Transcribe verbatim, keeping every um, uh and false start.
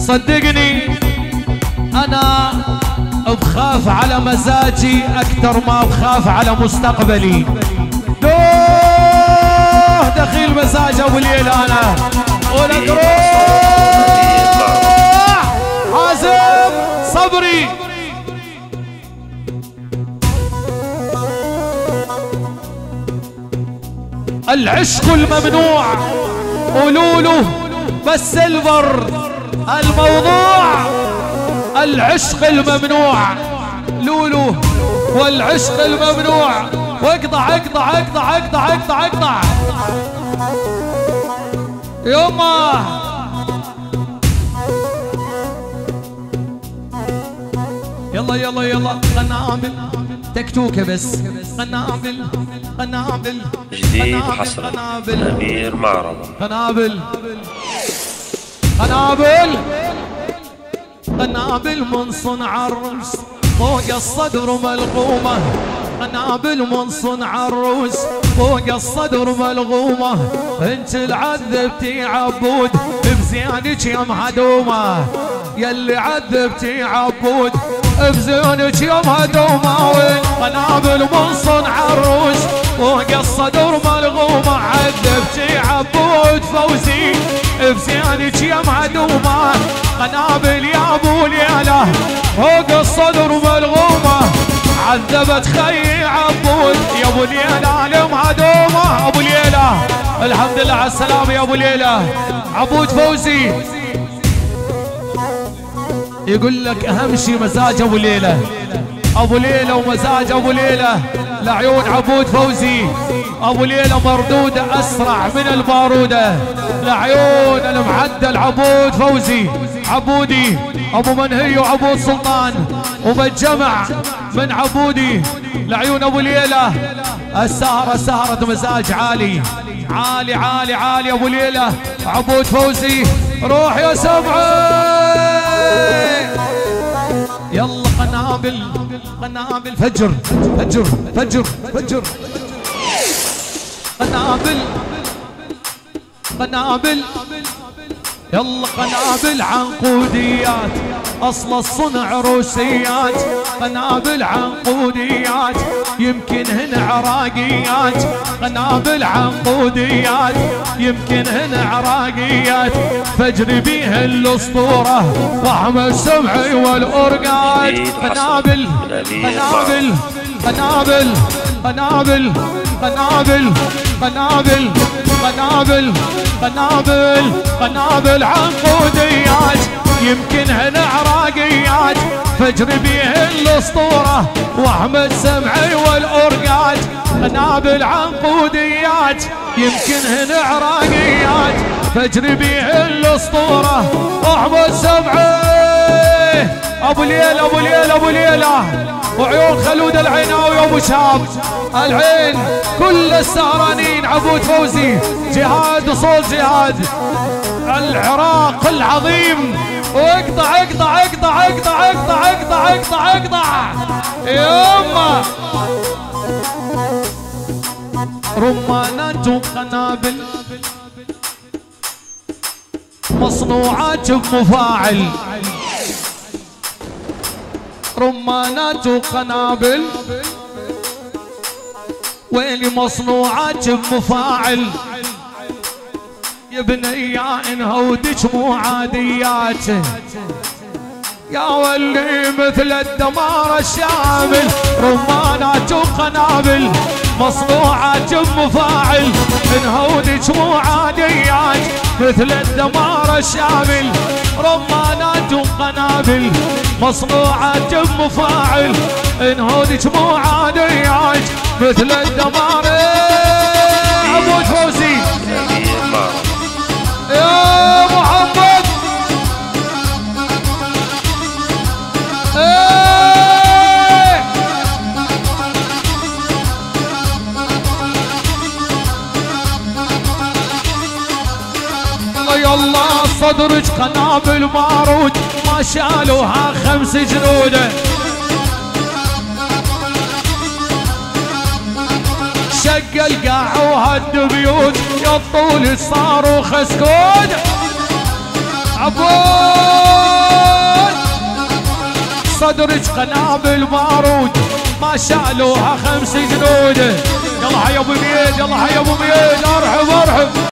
صدقني أنا بخاف على مزاجي أكثر ما بخاف على مستقبلي. دوه دخيل مزاج أبو الليل أنا ولك روح حازم صبري. العشق الممنوع قولوله بس سيلفر الموضوع. العشق الممنوع لولو والعشق الممنوع. واقطع اقطع اقطع اقطع اقطع اقطع يما يلا يلا يلا قنابل تكتوكه بس قنابل قنابل جديد حصري أمير معرضة. قنابل قنابل قنابل من صنع الروس فوق الصدر ملغومة. قنابل من صنع الروس فوق الصدر ملغومة. انت العذبتي عبود بزيانك يا مهدومة. يلي عذبتي عبود بزيانك يا مهدومة. قنابل من صنع الروس فوق الصدر ملغومة. عذبتي عبود فوزي بزيانك يا مهدومة. قنابل يا ابو ليلة فوق الصدر ملغومة. عذبت خي عبود يا ابو ليلة المهدومة. ابو ليلة الحمد لله على السلامة يا ابو ليلة. عبود فوزي يقول لك اهم شيء مزاج ابو ليلة. ابو ليلة ومزاج ابو ليلة لعيون عبود فوزي. ابو ليلة مردودة اسرع من البارودة لعيون المعدل عبود فوزي. عبودي ابو منهي وعبود سلطان وبالجمع من عبودي لعيون ابو ليلة. السهرة سهرة مزاج عالي عالي عالي عالي. ابو ليلة عبود فوزي روح يا سمعي. يلا قنابل قنابل فجر فجر فجر فجر قنابل قنابل يلا قنابل عنقوديات اصل الصنع روسيات. قنابل عنقوديات يمكن هن عراقيات. قنابل عنقوديات يمكن هن عراقيات. فجري بيها الاسطوره واحمد سمعي والأورقات. قنابل قنابل قنابل قنابل قنابل قنابل قنابل قنابل قنابل عنقوديات يمكن هنا عراقيات. فجري بيه الاسطوره واحمد سمعي والأورقات. قنابل عنقوديات يمكن هنا عراقيات. فجري بيه الاسطوره واحمد سمعي. ابو ليلة ابو ليلة ابو ليلة وعيون خلود العيناوي ابو شاب العين كل السهرانين. عبود فوزي جهاد وصول جهاد العراق العظيم. واقطع اقطع اقطع اقطع اقطع اقطع اقطع اقطع يما رمانات وقنابل مصنوعات بمفاعل. رمانات وقنابل ويلي مصنوعات بمفاعل. يا بنيا انهودك مو عاديات يا ولي مثل الدمار الشامل. رمانات وقنابل مصنوعات بمفاعل. انهودك مو عاديات مثل الدمار الشامل. رمانات وقنابل مصنوعات بمفاعل. انهودك مو عاديات مثل الدمار. عبود فوزي يا محمد ايه يلا صدرك قنابل مارود ما شالوها خمس جنوده. شق القاع وهد بيوت يا الطول صاروا خسكود. عبود صدرك قنابل بارود ما شالوها خمس جنود. يلا حي ابو ميد، يلا حي ابو ميد، ارحب ارحب.